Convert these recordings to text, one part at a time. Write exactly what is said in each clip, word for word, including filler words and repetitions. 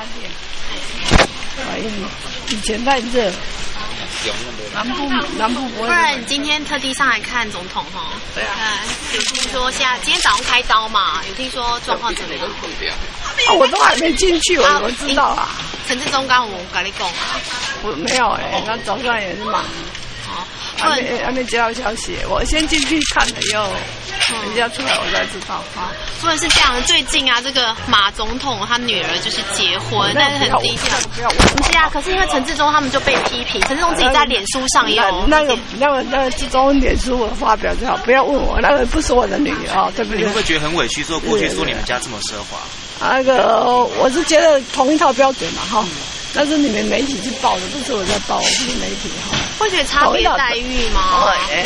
天。哎，以前太热。南部南部不会。 不然你今天特地上来看总统哈？ 对啊。 有听说现在今天早上开刀嘛？有听说状况怎么样？ 啊，我都还没进去，我怎么知道啊？ 陈志忠刚我跟你讲啊。 我没有哎，他早上也是忙。 哦。 还没还没接到消息，我先进去看了以后，人家出来我才知道啊。 不然是这样的，最近啊，这个马总统他女儿就是结婚，但是很低调。不是啊，可是因为陈志忠他们就被批评，陈志忠自己在脸书上也有那个那个那个志忠脸书我发表就好，不要问我，那个不是我的女儿啊，对不对？ 你会不会觉得很委屈？说过去说你们家这么奢华？ 那个我是觉得同一套标准嘛哈。但是你们媒体去报的，不是我在报，我不是媒体哈。 会觉得差别待遇吗？ 哎，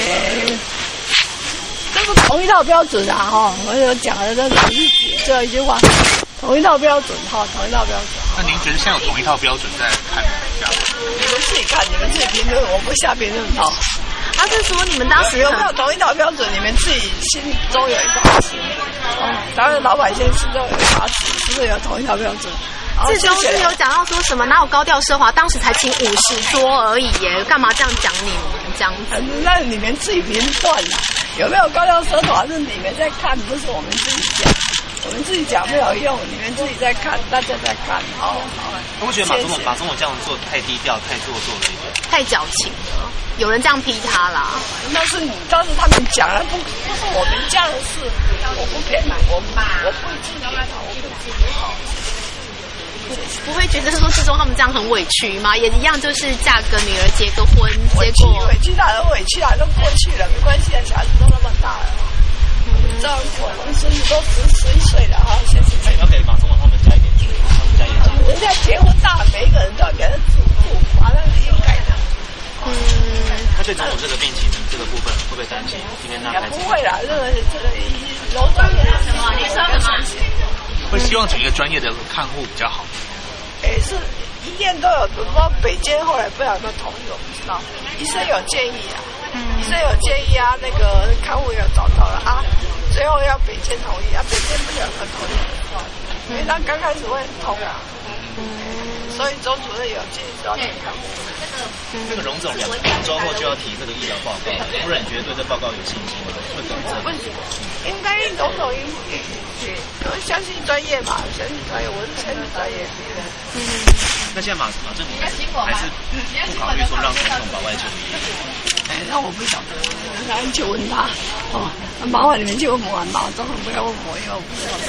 这是同一套标准啊哈！我有讲的这最后一句话，同一套标准哈，同一套标准。 那您觉得现在有同一套标准在看你们家？ 你们自己看，你们自己评论，我不下评论哈。 他是说你们当时有没有同一套标准？你们自己心中有一把尺。哦，当然老百姓心中有一把尺，是不是有同一套标准？ 志忠是有讲到说什么？哪有高调奢华？当时才请五十桌而已耶，干嘛这样讲你们这样子？ 那你们自己评断啦，有没有高调奢华是你们在看，不是我们自己讲。我们自己讲没有用，你们自己在看，大家在看。好，好。 我会觉得马总统马总统这样做太低调、太做作了一点， 太矫情了。有人这样批他啦。 那是你，当时他们讲了，不不是我们家的事，我不偏袒，我我不知道，我不知道。 不会觉得说志忠他们这样很委屈吗？也一样，就是嫁个女儿结个婚，结果委屈哪都委屈哪都过去了，没关系啊，小孩子都那么大了。嗯，照顾我们孙子都十十一岁了啊，现在要给马总统他们加一点注意，他们家也结婚。 人家结婚大，每一个人都要给他祝福，啊，那是应该的。 嗯， 那对总统这个病情这个部分会不会担心？因为那孩子不会啦，这个这个楼上也什么，你说什么？ 会希望请一个专业的看护比较好。 哎，是医院都有，不知道北监后来不晓得有没有同意，我不知道。医生有建议啊，嗯、医生有建议啊，那个看护也有找到了啊，最后要北监同意啊，北监不晓得同意，因为他刚开始会很痛啊，嗯、所以周主任有建议找看护。 这个荣总两周后就要提这个医疗报告，夫人觉得对这报告有信心吗？会公正？ 不行，应该总统应也我相信专业嘛，相信专业，我是相信专业。 嗯，那现在马马政府还是不考虑说让总统保外就医？ 哎，那我不晓得，那你去问他哦，麻烦你们去问我马总统，不要问我，因为我不知道。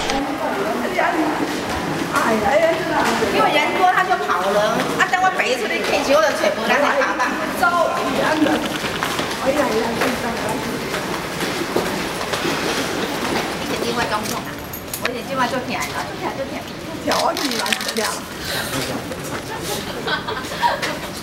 哎呀， 因为人多他就跑了，啊，等我背出去开球了，全部人来跑吧。 招人了，哎呀呀， 你是另外总统啊？我是另外做起来了，做起来做起来， 跳起来，跳。